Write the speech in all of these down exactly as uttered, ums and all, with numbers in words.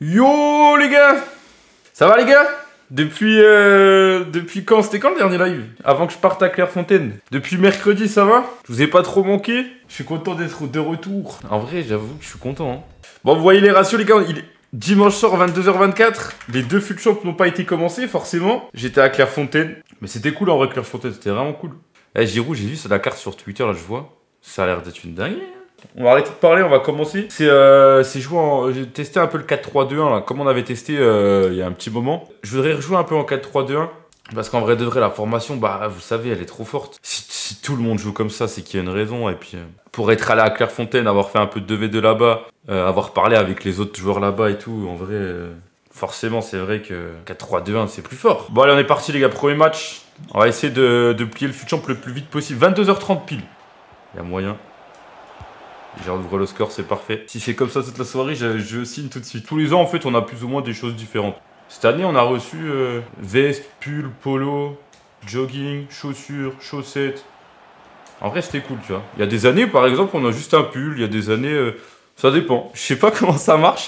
Yo les gars, ça va les gars? Depuis euh, depuis quand? C'était quand le dernier live? Avant que je parte à Clairefontaine. Depuis mercredi, ça va? Je vous ai pas trop manqué? Je suis content d'être de retour. En vrai, j'avoue que je suis content. Hein. Bon, vous voyez les ratios les gars, il est dimanche soir vingt-deux heures vingt-quatre. Les deux fut champs n'ont pas été commencés forcément. J'étais à Clairefontaine. Mais c'était cool en vrai Clairefontaine, c'était vraiment cool. Eh Giroud, j'ai vu sur la carte sur Twitter, là je vois. Ça a l'air d'être une dinguerie. On va arrêter de parler, on va commencer. C'est euh, joué en... J'ai testé un peu le quatre trois deux un, là, comme on avait testé euh, il y a un petit moment. Je voudrais rejouer un peu en quatre trois deux un. Parce qu'en vrai de vrai, la formation, bah vous savez, elle est trop forte. Si, si tout le monde joue comme ça, c'est qu'il y a une raison. Et puis, euh, pour être allé à Clairefontaine, avoir fait un peu de deux v deux là-bas, euh, avoir parlé avec les autres joueurs là-bas et tout, en vrai, euh, forcément, c'est vrai que quatre trois deux un, c'est plus fort. Bon, allez, on est parti, les gars. Premier match. On va essayer de, de plier le fut champ le plus vite possible. vingt-deux heures trente pile. Il y a moyen. J'ai ouvert le score, c'est parfait. Si c'est comme ça toute la soirée, je, je signe tout de suite. Tous les ans, en fait, on a plus ou moins des choses différentes. Cette année, on a reçu euh, veste, pull, polo, jogging, chaussures, chaussettes. En vrai, c'était cool, tu vois. Il y a des années, par exemple, on a juste un pull. Il y a des années, euh, ça dépend. Je sais pas comment ça marche.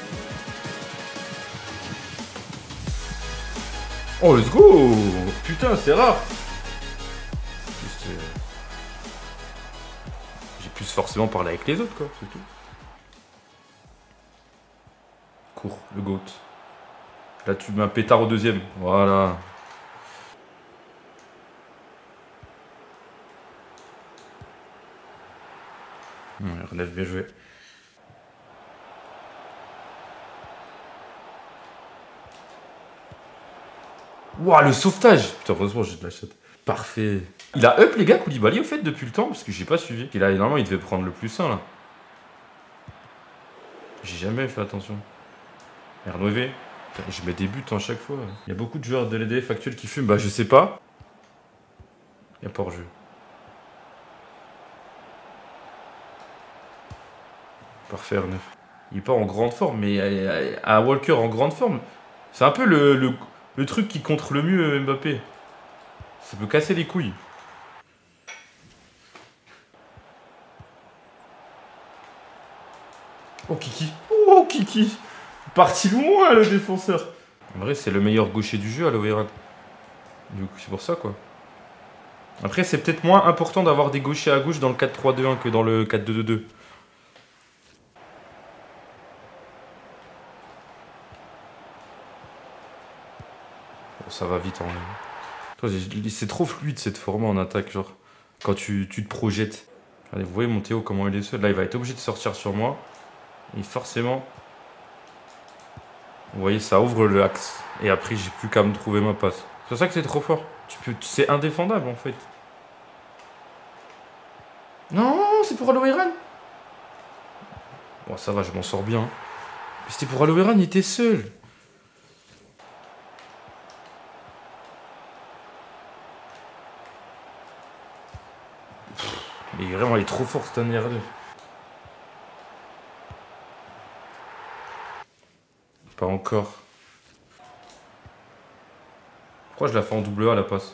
Oh, let's go! Putain, c'est rare. Juste, euh... J'ai plus forcément parler avec les autres, quoi, c'est tout. Cours, le GOAT. Là, tu mets un pétard au deuxième. Voilà. Ouais, relève, bien joué. Waouh, le sauvetage! Putain, heureusement, j'ai de la chatte. Parfait. Il a up, les gars, Koulibaly, au fait, depuis le temps, parce que j'ai pas suivi. Et là, normalement, il devait prendre le plus un, là. J'ai jamais fait attention. R neuf. Je mets des buts à chaque fois. Il y a beaucoup de joueurs de l'E D F actuels qui fument. Bah, je sais pas. Il n'y a pas hors-jeu. Parfait, R neuf. Il est pas en grande forme, mais un Walker en grande forme, c'est un peu le, le, le truc qui contre le mieux Mbappé. Ça peut casser les couilles. Oh, Kiki. Oh, Kiki. Parti loin, le défenseur. En vrai, c'est le meilleur gaucher du jeu, Aloe Vera. Du coup, c'est pour ça, quoi. Après, c'est peut-être moins important d'avoir des gauchers à gauche dans le quatre trois deux un que dans le quatre deux deux deux. Oh, ça va vite, en vrai. C'est trop fluide, cette forme en attaque, genre. Quand tu, tu te projettes. Allez, vous voyez mon Théo, comment il est seul. Là, il va être obligé de sortir sur moi. Et forcément... Vous voyez, ça ouvre le axe. Et après, j'ai plus qu'à me trouver ma passe. C'est pour ça que c'est trop fort. Tu peux, c'est indéfendable, en fait. Non, c'est pour Aloe Vera. Bon, ça va, je m'en sors bien. Mais c'était pour Aloe Vera, il était seul. Mais vraiment, il est trop fort, cette année R deux. Pas encore. Pourquoi je la fais en double A, la passe?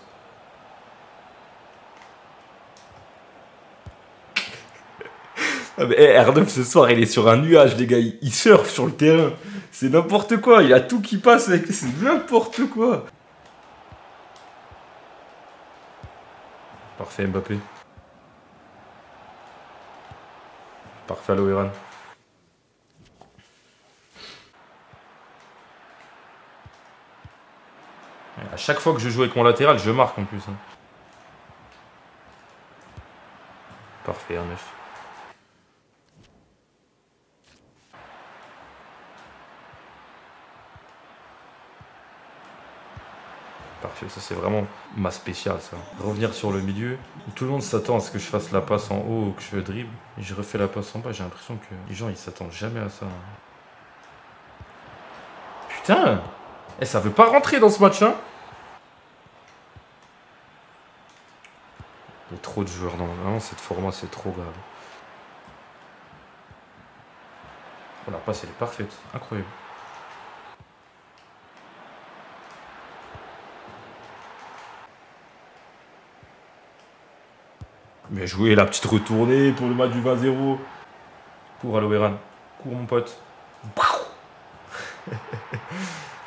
Ah mais hey, R neuf ce soir il est sur un nuage les gars, il, il surfe sur le terrain. C'est n'importe quoi, il a tout qui passe avec, c'est n'importe quoi. Parfait Mbappé. Parfait Aloe Vera. À chaque fois que je joue avec mon latéral, je marque en plus. Hein. Parfait R neuf. Parfait, ça c'est vraiment ma spéciale ça. Revenir sur le milieu, tout le monde s'attend à ce que je fasse la passe en haut ou que je dribble. Et je refais la passe en bas, j'ai l'impression que les gens ils s'attendent jamais à ça. Putain, eh, ça veut pas rentrer dans ce match hein. Il y a trop de joueurs, non, vraiment cette format c'est trop grave. Oh, la passe elle est parfaite, incroyable. Bien joué, la petite retournée pour le match du vingt zéro. Cours Aloe Vera. Cours mon pote.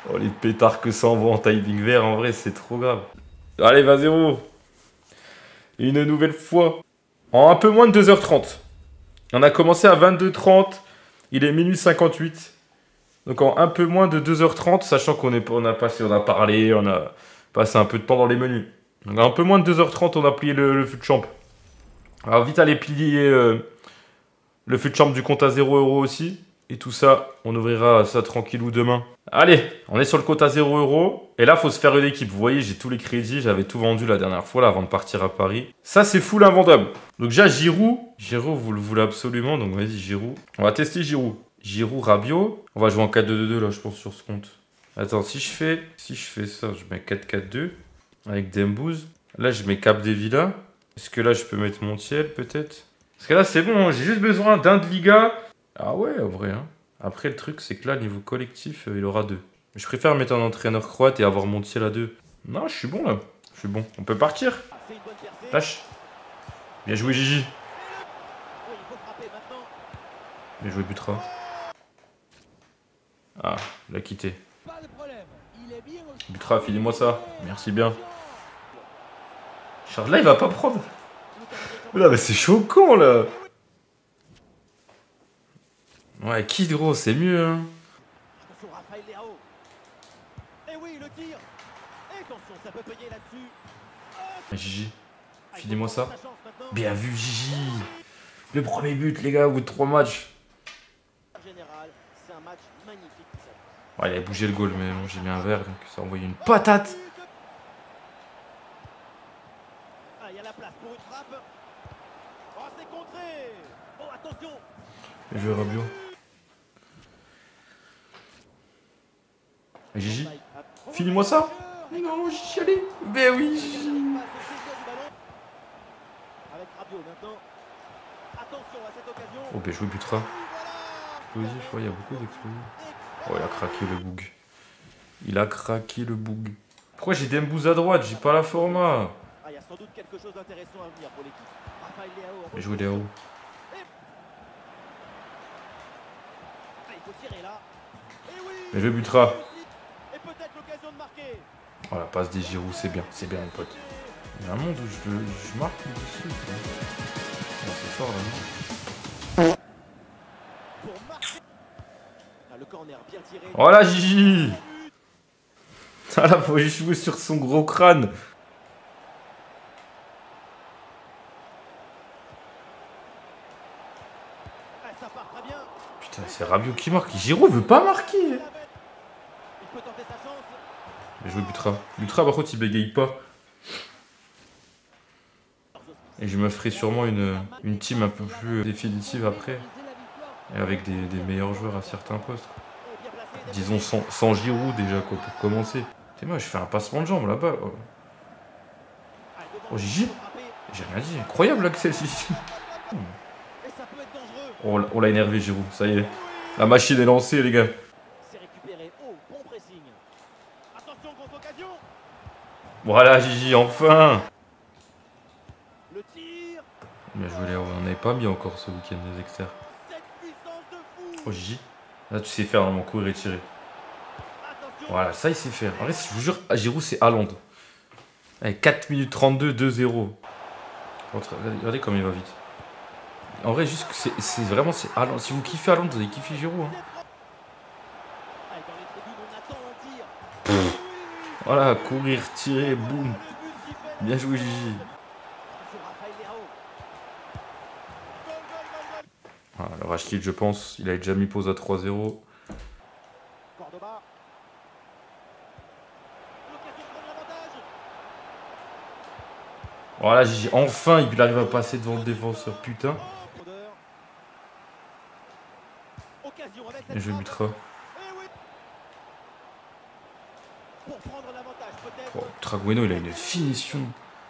Oh, les pétards que ça envoie en timing vert, en vrai, c'est trop grave. Allez, vingt zéro. Une nouvelle fois. En un peu moins de deux heures trente. On a commencé à vingt-deux heures trente. Il est minuit cinquante-huit. Donc en un peu moins de deux heures trente, sachant qu'on est, on a passé, on a parlé, on a passé un peu de temps dans les menus. Donc en un peu moins de deux heures trente, on a plié le, le fut de champ. Alors vite aller plier euh, le fut de champ du compte à zéro euro aussi. Et tout ça, on ouvrira ça tranquillou demain. Allez, on est sur le compte à zéro euro. Et là, il faut se faire une équipe. Vous voyez, j'ai tous les crédits. J'avais tout vendu la dernière fois là, avant de partir à Paris. Ça, c'est full invendable. Donc déjà, Giroud. Giroud, vous le voulez absolument. Donc vas-y, Giroud. On va tester Giroud. Giroud, Rabiot. On va jouer en quatre deux deux deux là, je pense, sur ce compte. Attends, si je fais, si je fais ça, je mets quatre quatre deux avec Dembouz. Là, je mets Capdevila. Est-ce que là, je peux mettre Montiel, peut-être? Parce que là, c'est bon. Hein, j'ai juste besoin d'un de Liga. Ah ouais, en vrai. Hein. Après, le truc, c'est que là, niveau collectif, euh, il aura deux. Mais je préfère mettre un entraîneur croate et avoir Montiel à deux. Non, je suis bon, là. Je suis bon. On peut partir. Lâche. Bien joué, Gigi. Bien joué, Butra. Ah, il a quitté. Butra, filez-moi ça. Merci bien. Charles, là, il va pas prendre. Là, mais c'est choquant, là. Ouais, qui gros, c'est mieux, hein. Gigi, filez-moi ça. Bien vu, Gigi. Le premier but, les gars, au bout de trois matchs. Ouais, il a bougé le goal, mais bon, j'ai mis un verre, donc ça a envoyé une patate. Bien joué, Rabiot. Gigi, finis-moi ça. Non, Gigi, allez. Ben oui, Gigi. Oh, bien joué, Butra. Explosif, ouais, il y a beaucoup d'explosifs. Oh, il a craqué le boug. Il a craqué le boug. Pourquoi j'ai Dembouz à droite? J'ai pas la format. Bien joué, Léo. Bien joué, Butra. Oh, la passe des Giroud, c'est bien, c'est bien, mon pote. Il y a un monde où je, je marque dessus. Non, c'est fort, là. Voilà, Gigi. Ah là, faut jouer sur son gros crâne. Putain, c'est Rabiot qui marque. Giroud veut pas marquer. Mais je veux Butra. Butra, par contre, il bégaye pas. Et je me ferai sûrement une, une team un peu plus définitive après. Et avec des, des meilleurs joueurs à certains postes. Disons sans, sans Giroud déjà, quoi, pour commencer. T'es moi, je fais un passement de jambes là-bas. Oh, oh Gigi. J'ai rien dit. Incroyable l'accès, Gigi. Oh, on l'a énervé, Giroud. Ça y est. La machine est lancée, les gars. Voilà, Gigi, enfin. Bien joué, Léo. On n'avait pas mis encore ce week-end les externes. Oh, Gigi. Là, tu sais faire vraiment courir et tirer. Voilà, ça, il sait faire. En vrai, je vous jure, Giroud, c'est Haaland. Allez, quatre minutes trente-deux, deux zéro. Regardez comme il va vite. En vrai, juste, c'est vraiment, c'est Haaland. Si vous kiffez Haaland, vous allez kiffer Giroud. Hein. Voilà, courir, tirer, boum. Bien joué, Gigi. Voilà, le Rashid, je pense, il a déjà mis pause à trois zéro. Voilà, Gigi, enfin, il arrive à passer devant le défenseur, putain. Et je buterai. Oh, Tragueno, il a une finition.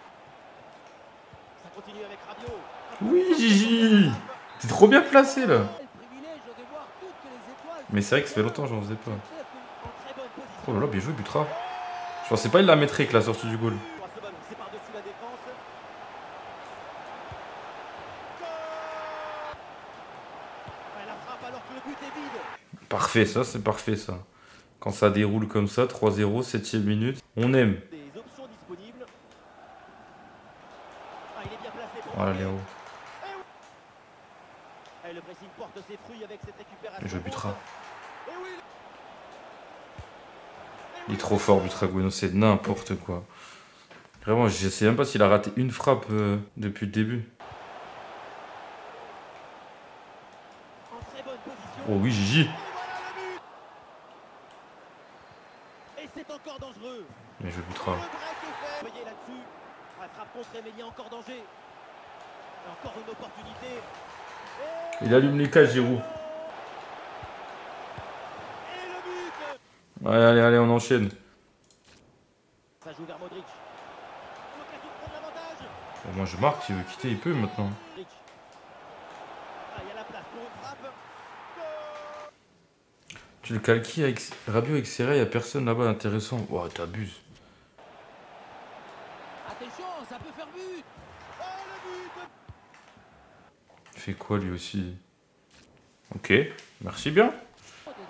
Oui, Gigi. T'es trop bien placé, là. Mais c'est vrai que ça fait longtemps que j'en faisais pas. Oh là là, bien joué, Butra. Je pensais pas il la mettrait avec la sortie du goal. Parfait, ça, c'est parfait, ça. Quand ça déroule comme ça, trois zéro, septième minute, on aime. Des options disponibles. Ah, il est bien placé pour Voilà marquer. Léo. Et le pressing porte ses fruits avec cette récupération. Et je butera. Et oui. Il est trop fort Butragueno, c'est n'importe quoi. Vraiment, je sais même pas s'il a raté une frappe euh, depuis le début. En très bonne position. Oh oui, Gigi. Et voilà le but. Et c'est encore dangereux. Mais je Le butera. break est fait. Voyez là-dessus. La frappe contrée, mais il y a encore danger. Et encore une opportunité. Et Il allume les cages, Giroud. Et le but. Allez, allez, allez, on enchaîne. Ça joue vers Modric. L'occasion de prendre l'avantage. Bon, moi je marque, s'il veut quitter, il peut maintenant. Modric. Ah, il y a la place pour une frappe. Tu le calquis avec Rabiot avec Serra, il n'y a personne là-bas d'intéressant. Oh, t'abuses. Attention, ça peut faire but. Oh, le but. Il fait quoi lui aussi? Ok, merci bien. L'occasion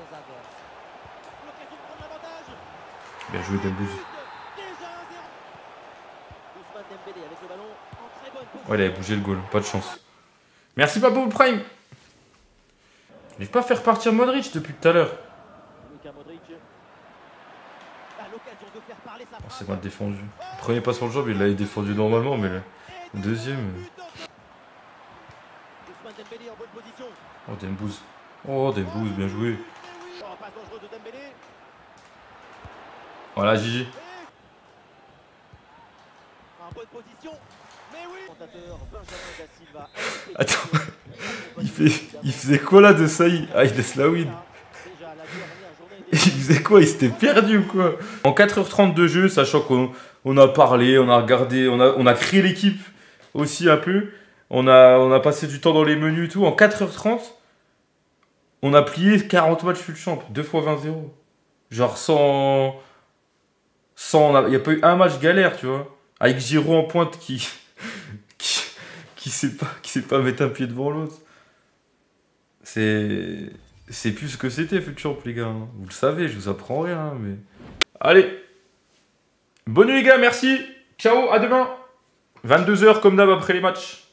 de prendre l'avantage. Bien joué Dembouz. Déjà un zéro. Ousmane Dembélé avec le ballon en très bonne position. Ouais, il avait bougé le goal, pas de chance. Merci Pablo Prime. Je n'arrive pas à faire partir Modric depuis tout à l'heure. Luka Modric a l'occasion de faire parler sa Oh, c'est frappe. mal défendu. Le premier pas sur le job, il l'avait défendu normalement, mais le le deuxième. euh, Ousmane Dembélé en bonne position. Oh, Dembouz. Oh, Dembouz, bien joué. Oh, passe dangereuse de Dembélé. Voilà, Gigi. En bonne position. Mais oui. Commentateur Benjamin Da Silva. Attends, il, fait... il faisait quoi là de Saï? Ah, il laisse la win. Déjà la dernière journée Il faisait quoi? Il s'était perdu ou quoi? En quatre heures trente de jeu, sachant qu'on on a parlé, on a regardé, on a, on a créé l'équipe aussi un peu. On a, on a passé du temps dans les menus et tout. En quatre heures trente, on a plié quarante matchs fut champ. deux fois vingt zéro. Genre sans... sans il n'y a pas eu un match galère, tu vois. Avec Giroud en pointe qui... qui, qui sait pas, qui sait pas mettre un pied devant l'autre. C'est... C'est plus ce que c'était, Futchamp, les gars. Vous le savez, je vous apprends rien, mais... Allez. Bonne nuit, les gars, merci. Ciao, à demain. vingt-deux heures, comme d'hab, après les matchs.